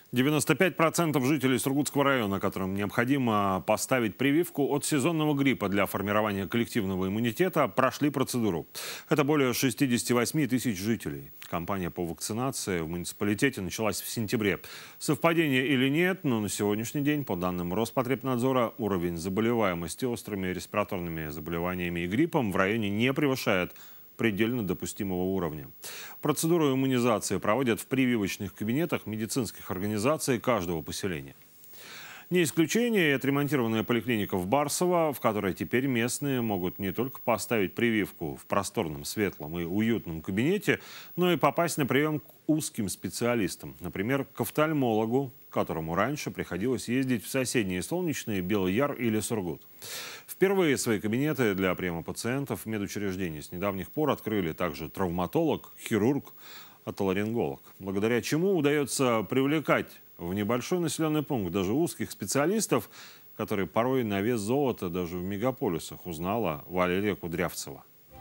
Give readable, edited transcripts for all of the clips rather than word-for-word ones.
95% жителей Сургутского района, которым необходимо поставить прививку от сезонного гриппа для формирования коллективного иммунитета, прошли процедуру. Это более 68 тысяч жителей. Кампания по вакцинации в муниципалитете началась в сентябре. Совпадение или нет, но на сегодняшний день, по данным Роспотребнадзора, уровень заболеваемости острыми респираторными заболеваниями и гриппом в районе не превышает предельно допустимого уровня. Процедуру иммунизации проводят в прививочных кабинетах медицинских организаций каждого поселения. Не исключение и отремонтированная поликлиника в Барсово, в которой теперь местные могут не только поставить прививку в просторном, светлом и уютном кабинете, но и попасть на прием к узким специалистам, например, к офтальмологу, которому раньше приходилось ездить в соседние Солнечные, Белый Яр или Сургут. Впервые свои кабинеты для приема пациентов в медучреждении с недавних пор открыли также травматолог, хирург, отоларинголог, благодаря чему удается привлекать в небольшой населенный пункт даже узких специалистов, которые порой на вес золота даже в мегаполисах, узнала Валерия Кудрявцева.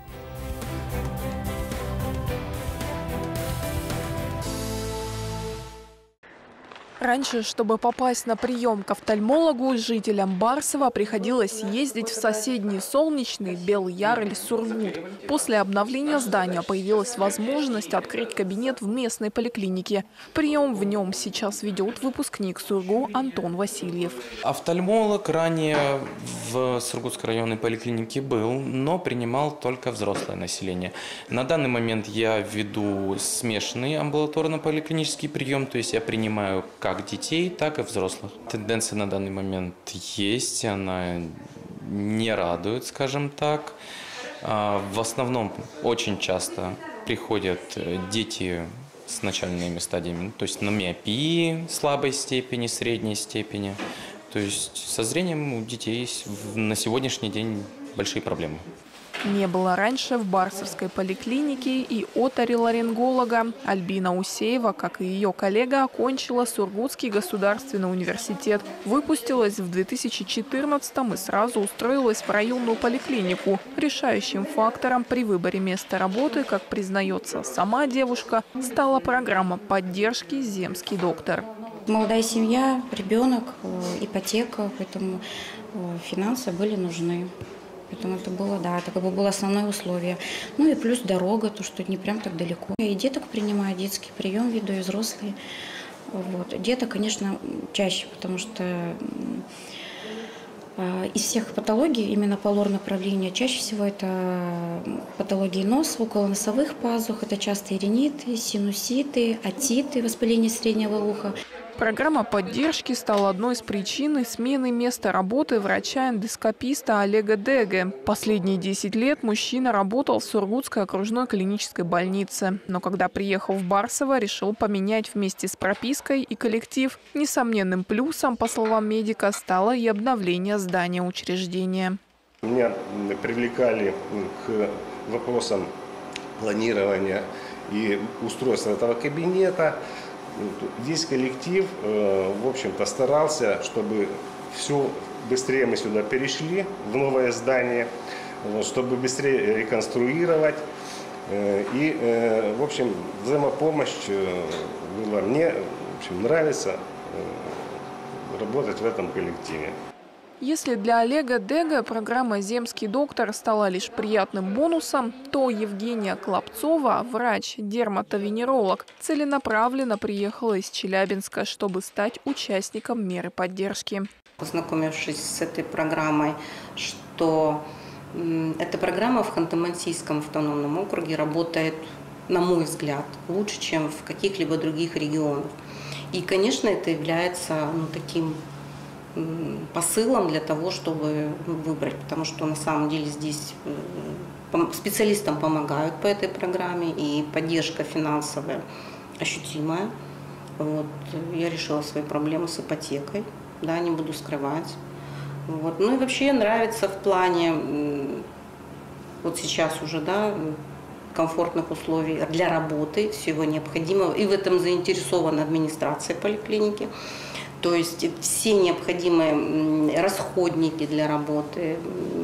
Раньше, чтобы попасть на прием к офтальмологу, жителям Барсова приходилось ездить в соседние Солнечный, Белый Яр или Сургут. После обновления здания появилась возможность открыть кабинет в местной поликлинике. Прием в нем сейчас ведет выпускник СурГУ Антон Васильев. Офтальмолог ранее в Сургутской районной поликлинике был, но принимал только взрослое население. На данный момент я веду смешанный амбулаторно-поликлинический прием, то есть я принимаю как детей, так и взрослых. Тенденция на данный момент есть, она не радует, скажем так. В основном очень часто приходят дети с начальными стадиями, то есть на миопии слабой степени, средней степени. То есть со зрением у детей есть на сегодняшний день большие проблемы. Не было раньше в Барсовской поликлинике и оториноларинголога. Альбина Усеева, как и ее коллега, окончила Сургутский государственный университет. Выпустилась в 2014-м и сразу устроилась в районную поликлинику. Решающим фактором при выборе места работы, как признается сама девушка, стала программа поддержки «Земский доктор». Молодая семья, ребенок, ипотека, поэтому финансы были нужны. Поэтому это было, да, это как бы было основное условие. Ну и плюс дорога, то, что не прям так далеко. Я и деток принимаю, детский прием веду, и взрослые. Вот. Деток, конечно, чаще, потому что из всех патологий, именно по лор-направлению, чаще всего это патологии носа, околоносовых пазух, это частые риниты, синуситы, отиты, воспаление среднего уха. Программа поддержки стала одной из причин смены места работы врача-эндоскописта Олега Деге. Последние 10 лет мужчина работал в Сургутской окружной клинической больнице. Но когда приехал в Барсово, решил поменять вместе с пропиской и коллектив. Несомненным плюсом, по словам медика, стало и обновление здания учреждения. Меня привлекали к вопросам планирования и устройства этого кабинета. Весь коллектив, в общем-то, старался, чтобы все быстрее мы сюда перешли, в новое здание, чтобы быстрее реконструировать. И, в общем, взаимопомощь была. Мне, в общем, нравится работать в этом коллективе. Если для Олега Дега программа «Земский доктор» стала лишь приятным бонусом, то Евгения Клопцова, врач-дерматовенеролог, целенаправленно приехала из Челябинска, чтобы стать участником меры поддержки. Познакомившись с этой программой, что эта программа в Ханты-Мансийском автономном округе работает, на мой взгляд, лучше, чем в каких-либо других регионах. И, конечно, это является таким посылом для того, чтобы выбрать, потому что на самом деле здесь специалистам помогают по этой программе, и поддержка финансовая ощутимая. Вот. Я решила свои проблемы с ипотекой, да, не буду скрывать. Вот. Ну и вообще нравится в плане, вот сейчас уже, да, комфортных условий для работы, всего необходимого, и в этом заинтересована администрация поликлиники. То есть все необходимые расходники для работы.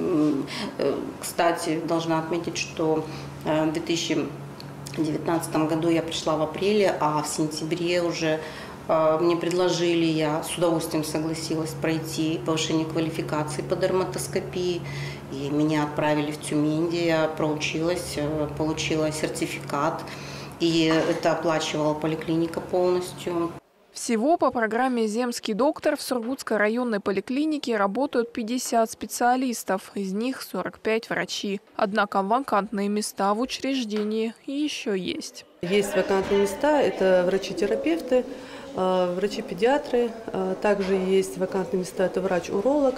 Кстати, должна отметить, что в 2019 году я пришла в апреле, а в сентябре уже Мне предложили, я с удовольствием согласилась пройти повышение квалификации по дерматоскопии. И меня отправили в Тюмень, где я проучилась, получила сертификат. И это оплачивала поликлиника полностью. Всего по программе «Земский доктор» в Сургутской районной поликлинике работают 50 специалистов, из них 45 врачи. Однако вакантные места в учреждении еще есть. Есть вакантные места, это врачи-терапевты, врачи-педиатры. Также есть вакантные места, это врач-уролог,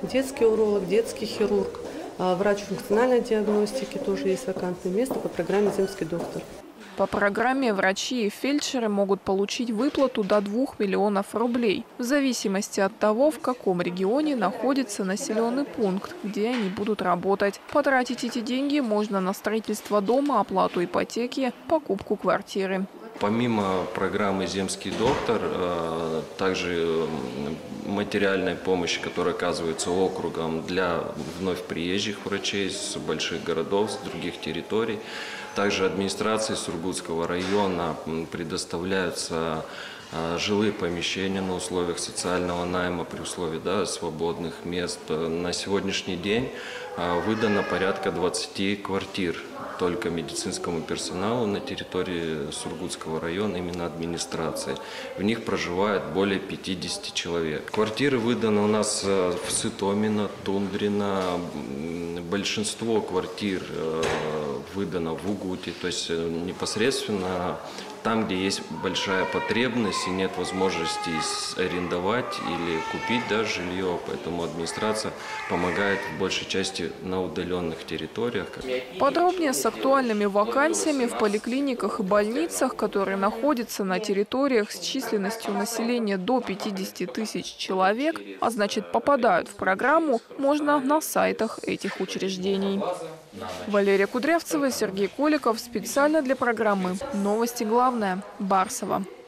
детский хирург, врач функциональной диагностики, тоже есть вакантное место по программе «Земский доктор». По программе врачи и фельдшеры могут получить выплату до 2 миллионов рублей, в зависимости от того, в каком регионе находится населенный пункт, где они будут работать. Потратить эти деньги можно на строительство дома, оплату ипотеки, покупку квартиры. Помимо программы «Земский доктор», также материальной помощи, которая оказывается округом для вновь приезжих врачей с больших городов, с других территорий. Также администрации Сургутского района предоставляются жилые помещения на условиях социального найма при условии свободных мест. На сегодняшний день выдано порядка 20 квартир только медицинскому персоналу на территории Сургутского района, именно администрации. В них проживает более 50 человек. Квартиры выданы у нас в Сытомино, Тундрино. Большинство квартир выдано в Угуте, то есть непосредственно там, где есть большая потребность и нет возможности арендовать или купить жилье, поэтому администрация помогает в большей части на удаленных территориях. Подробнее с актуальными вакансиями в поликлиниках и больницах, которые находятся на территориях с численностью населения до 50 тысяч человек, а значит попадают в программу, можно на сайтах этих учреждений. Валерия Кудрявцева, Сергей Коликов. Специально для программы «Новости. Главное. Барсово».